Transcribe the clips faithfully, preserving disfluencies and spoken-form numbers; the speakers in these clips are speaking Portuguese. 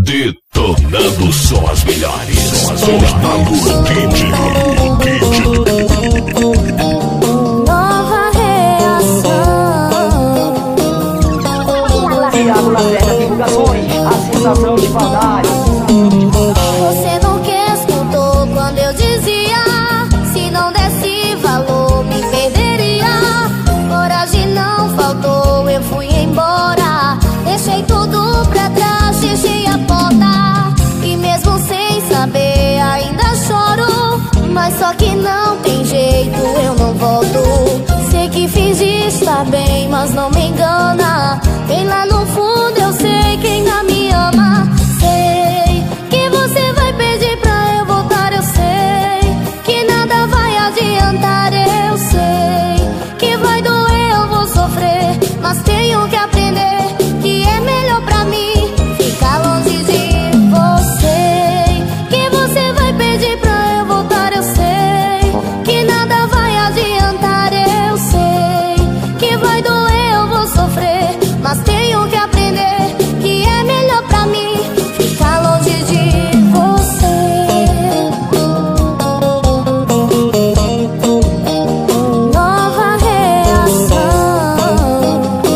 Detonando só as melhores. Só as melhores. Nova reação. Tiago Lacerda Divulgações, a sensação de saudade. Você nunca escutou quando eu dizia: se não desse valor me perderia. Coragem não faltou, eu fui embora. Deixei tudo pra trás, fechei a porta. E mesmo sem saber ainda choro. Mas só que não tem jeito, eu não volto. Sei que fingi estar bem, mas não me engana. Bem lá no fundo eu sei que ainda me ama. Sei que você vai pedir pra eu voltar, eu sei que nada vai adiantar, eu sei que vai doer, eu vou sofrer, mas tenho que aprender que é melhor pra mim ficar longe de você. Que você vai pedir pra eu voltar, eu sei que nada vai adiantar, eu sei que vai doer, eu vou sofrer, mas tenho que aprender que é melhor pra mim ficar longe de você. Nova reação.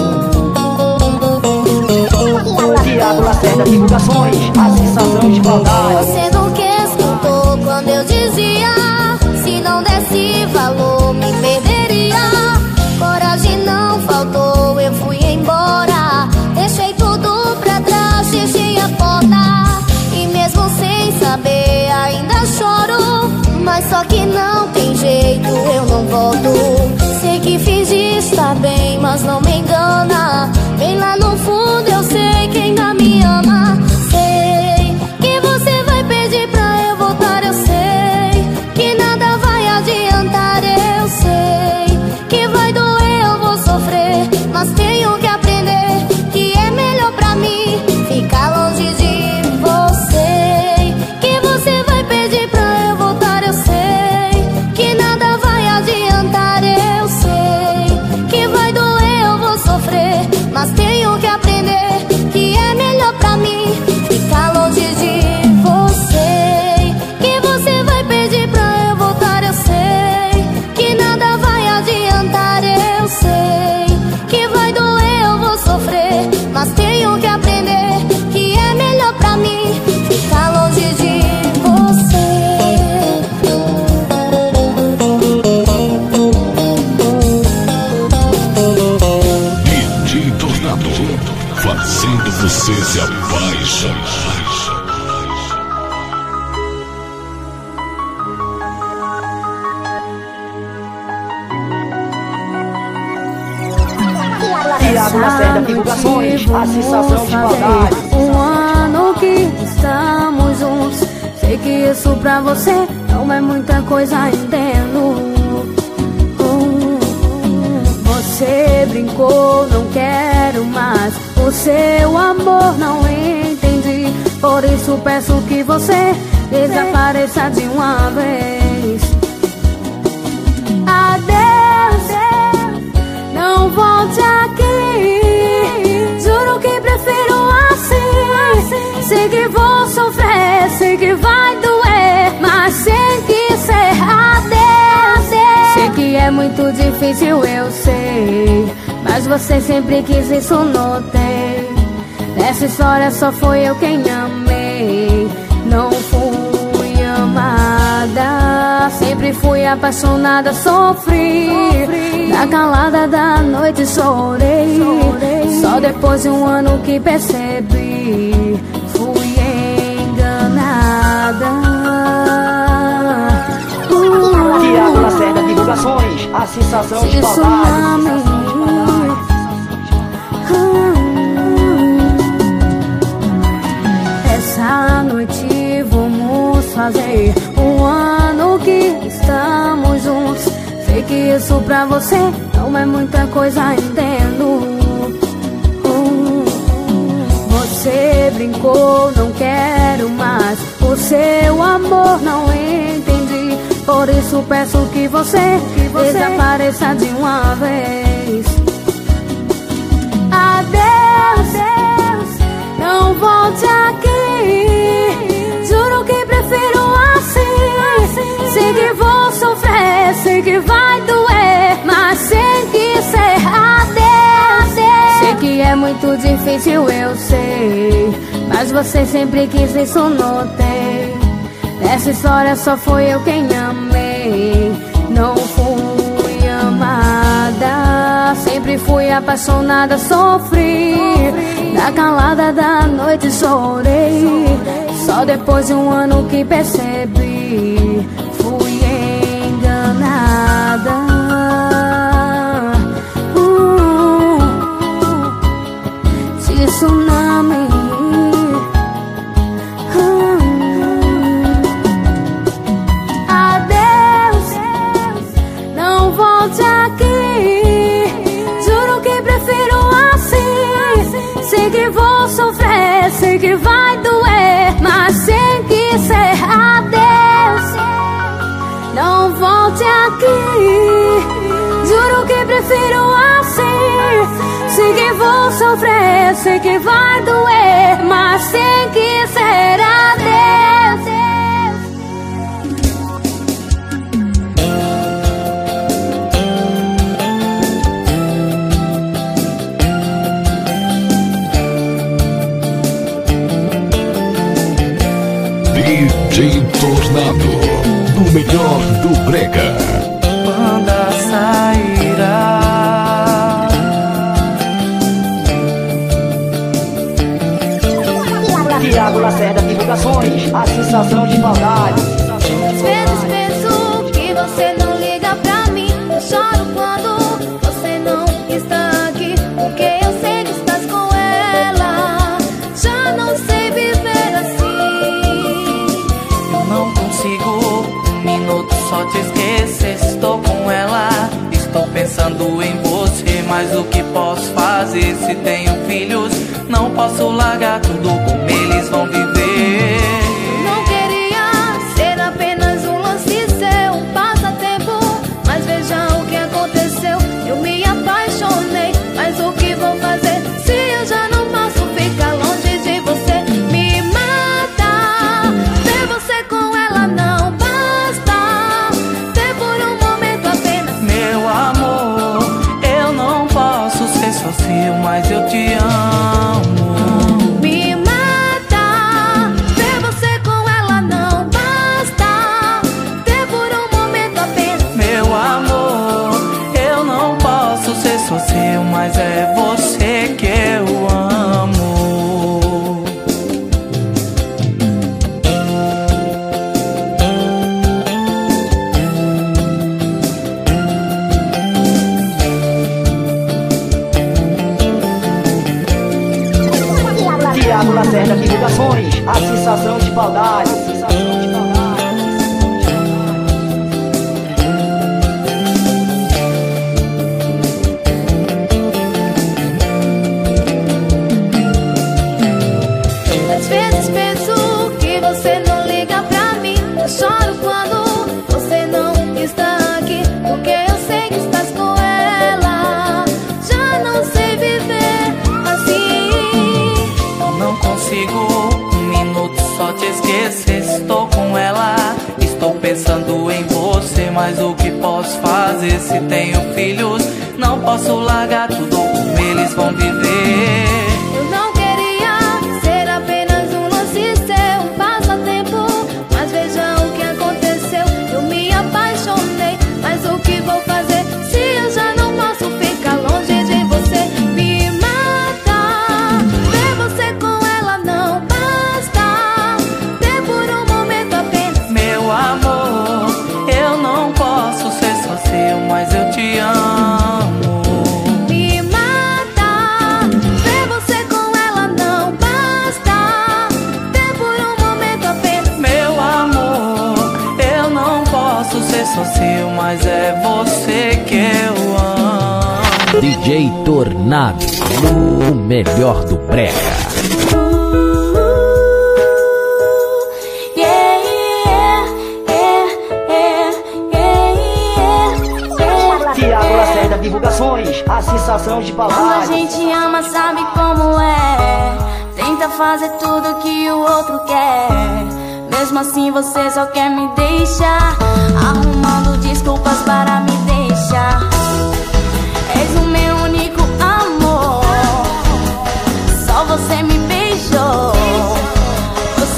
Tiago Lacerda Divulgações, a sensação de saudade. Você nunca escutou quando eu dizia: se não desse valor me perderia. Coragem não faltou, eu fui embora. Deixei tudo pra trás, fechei a porta. E mesmo sem saber ainda choro. Mas só que não tem jeito, eu não volto. Sei que fingi estar bem, mas não me engana. Bem lá no fundo eu sei que ainda me ama. Sei que você vai pedir pra eu voltar, eu sei que nada vai adiantar, eu sei que vai doer, eu vou sofrer, mas tenho que aprender que é melhor pra mim ficar longe de você. Que você vai pedir pra eu voltar, eu sei que nada vai adiantar, eu sei que vai doer, eu vou sofrer, mas tenho que aprender que é melhor pra mim ficar longe de você. Que você vai pedir pra eu voltar, eu sei que nada vai adiantar, eu sei que vai doer, eu vou sofrer, mas tenho que aprender que é melhor pra mim ficar longe de você. D J Tornado, fazendo você se apaixonar. Tiago Lacerda Divulgações, a sensação de saudade. Um ano que estamos juntos. Sei que isso pra você não é muita coisa, entendo. Você brincou, não quero mais o seu amor, não entendi. Por isso peço que você desapareça de uma vez. Adeus, não volte aqui. Juro que prefiro assim. Sei que vou sofrer, sei que vai doer, mas tem que ser adeus. Sei que é muito difícil, eu sei, mas você sempre quis isso, notei. Nessa história só foi eu quem amei, não fui amada. Sempre fui apaixonada, sofri, sofri. Na calada da noite chorei, chorei. Só depois de um ano que percebi, fui enganada. Tiago Lacerda Divulgações, a sensação de saudade. Essa noite vamos fazer um ano que estamos juntos. Sei que isso pra você não é muita coisa, entendo. Você brincou, não quero mais o seu amor, não entendi. Por isso peço que você, que você desapareça de uma vez. Adeus, não volte aqui. muito difícil, eu sei, mas você sempre quis, isso notei. Nessa história só foi eu quem amei, não fui amada. Sempre fui apaixonada, sofri, na calada da noite chorei. Só depois de um ano que percebi, fui enganada. uh, Tsunami. uh. Adeus, não volte aqui, juro que prefiro assim. Sei que vou sofrer, sei que vai doer, mas sem que ser. Adeus, não volte aqui, juro que prefiro assim. Sei que vou sofrer, sei que vai doer, mas sem que ser. Adeus. D J Tornado, do melhor do brega. Banda sairá. Tiago Lacerda Divulgações, a sensação de maldade. Às vezes penso que você não liga pra mim. Eu choro quando você não está aqui, porque eu sei que estás com ela. Já não sei viver assim. Eu não consigo um minuto só te esquecer. Estou com ela, estou pensando em você. Mas o que posso fazer se tenho filhos? Não posso largar tudo, como eles vão viver. Não queria ser apenas um lance seu, um passatempo, mas veja o que aconteceu. Eu me apaixonei, mas o que vou fazer se eu já não posso ficar longe de você? Me mata, ter você com ela não basta, ter por um momento apenas. Meu amor, eu não posso ser só seu, mas eu te amo. Me mata, ter você com ela não basta, ter por um momento apenas. Meu amor, eu não posso ser só seu, mas é você que eu amo. Tiago Lacerda Divulgações, a sensação de maldade. Sensação de maldade. Às vezes penso que você não liga pra mim. Eu choro quando você não está aqui, porque eu sei que estás com ela. Já não sei viver assim. Eu não consigo um minuto só te esquecer. Estou com ela, estou pensando em você. Mas o que posso fazer se tenho filhos? Não posso largar tudo, como eles vão viver. Eu não queria ser apenas um lance seu, um passatempo, mas veja o que aconteceu. Eu me apaixonei, mas o que vou fazer se eu já não posso ficar longe de você? Me mata, ver você com ela não basta, ter por um momento apenas. Meu amor, eu não posso ser só seu, mas eu te amo. Me mata, ver você com ela não basta, ter por um momento apenas. Meu amor, eu não posso ser só seu, mas é você que eu amo. D J Tornado, o melhor do brega. Yeah, yeah, yeah, yeah, yeah, yeah. Tiago Lacerda Divulgações, a sensação de Quando a maldade. gente ama, sabe como é. Tenta fazer tudo que o outro quer. Mesmo assim você só quer me deixar, arrumando desculpas para me deixar. És o meu único amor.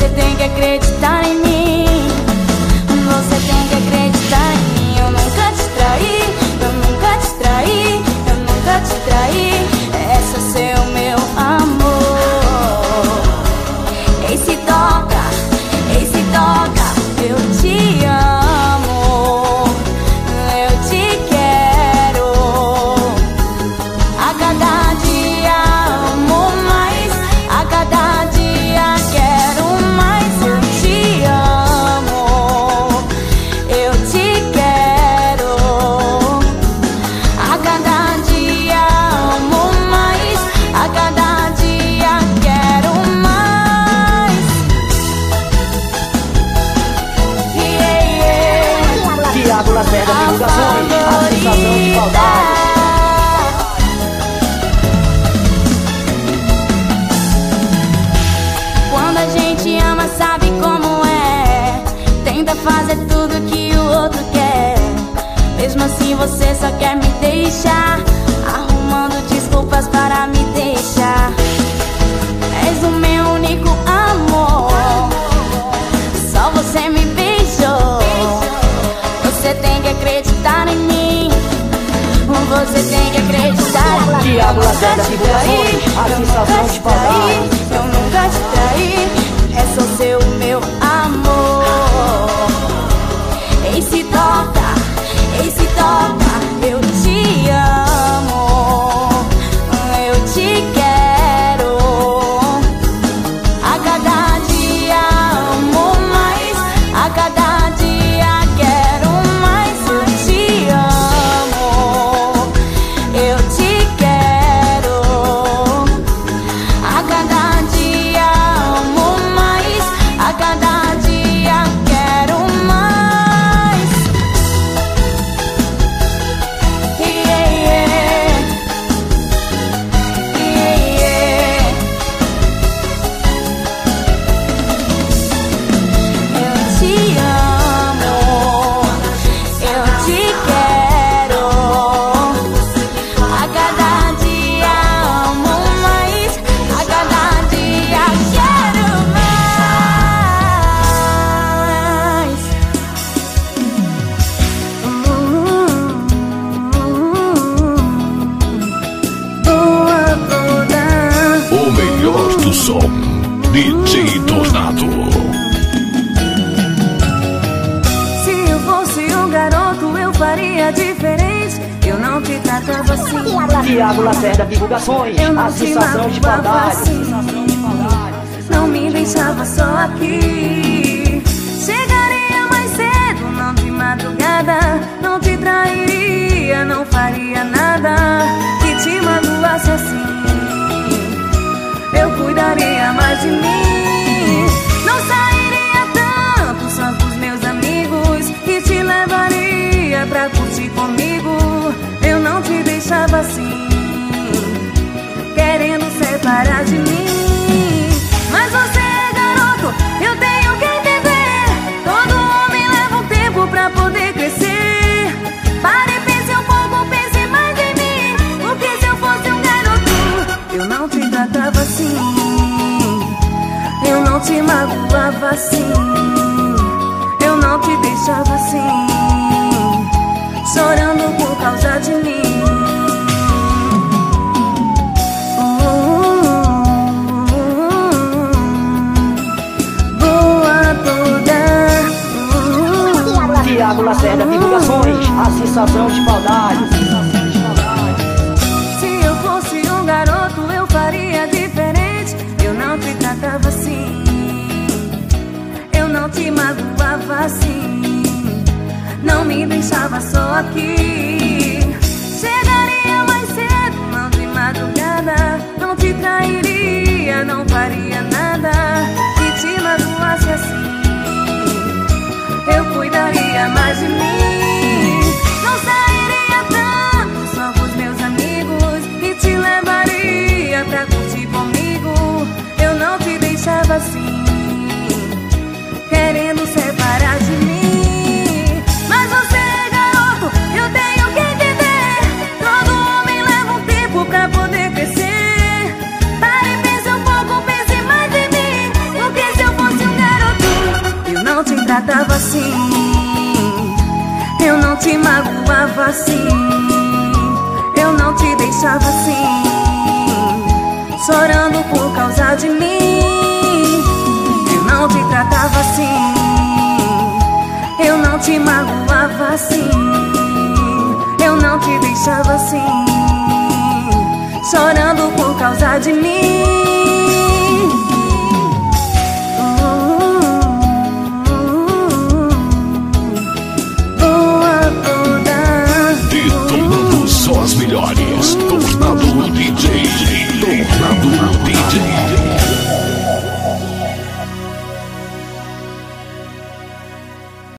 Você tem que acreditar em mim. Você tem que acreditar em mim. Eu nunca te traí, eu nunca te traí, eu nunca te traí. Esse é seu meu amor. Ei, se toca, ei, se toca. Eu te amo, eu te quero. A cada dia amo mais, a cada dia quero mais. Eu te amo, eu te quero. A cada dia amo mais, a cada dia quero mais. Yeah, yeah. Tiago Lacerda Divulgações, a sensação de saudade. Quando a gente ama, sabe como é. Tenta fazer tudo que o outro quer. Mesmo assim você só quer me deixar, arrumando desculpas para me deixar. És o meu único amor, só você me beijou. Você tem que acreditar em mim. Você tem que acreditar em mim. Tiago Lacerda Divulgações, a sensação de saudade. Eu nunca te traí, é só seu meu amor. Ei, se toca, ei, se toca. Eu te amo, eu te quero. A cada dia amo mais, a cada dia quero mais. Eu te amo, eu te quero. A cada dia amo mais, a cada dia quero mais. Yeah, yeah. Yeah, yeah. Eu te amo, eu te quero. A cada dia amo mais, a cada dia quero mais. Boa toda. O melhor do som, D J Tornado. Se eu fosse um garoto, eu faria diferente. Eu não te tratava assim. Tiago Lacerda Divulgações, Eu não a te sensação de magoava saudade. assim. Não me deixava só aqui. Chegaria mais cedo, não de madrugada. Não te trairia, não faria nada que te magoasse assim. Eu cuidaria mais de mim. Não sairia tanto só com os meus amigos. E te levaria pra curtir comigo. Eu não te deixava assim, querendo separar de mim. Mas você é garoto, eu tenho que entender. Todo homem leva um tempo pra poder crescer. Pare e pense um pouco, pense mais em mim. Porque se eu fosse um garoto, eu não te tratava assim, eu não te magoava assim, eu não te deixava assim, chorando por causa de mim. Boa toda. Tiago Lacerda Divulgações, a sensação de saudade. Se eu fosse um garoto, eu faria diferente. Eu não te tratava assim, eu não te magoava assim, não me deixava só aqui. Chegaria mais cedo, não de madrugada. Não te trairia, não faria nada que te magoasse assim. Eu cuidaria mais de mim. Não sairia tanto só com os meus amigos. E te levaria pra curtir comigo. Eu não te deixava assim, querendo separar de mim. Mas você é garoto, eu tenho que entender. Todo homem leva um tempo pra poder crescer. Pare e pense um pouco, pense mais em mim. Porque se eu fosse um garoto, tratava assim, eu não te magoava assim, eu não te deixava assim, chorando por causa de mim. Eu não te tratava assim, eu não te magoava assim, eu não te deixava assim, chorando por causa de mim.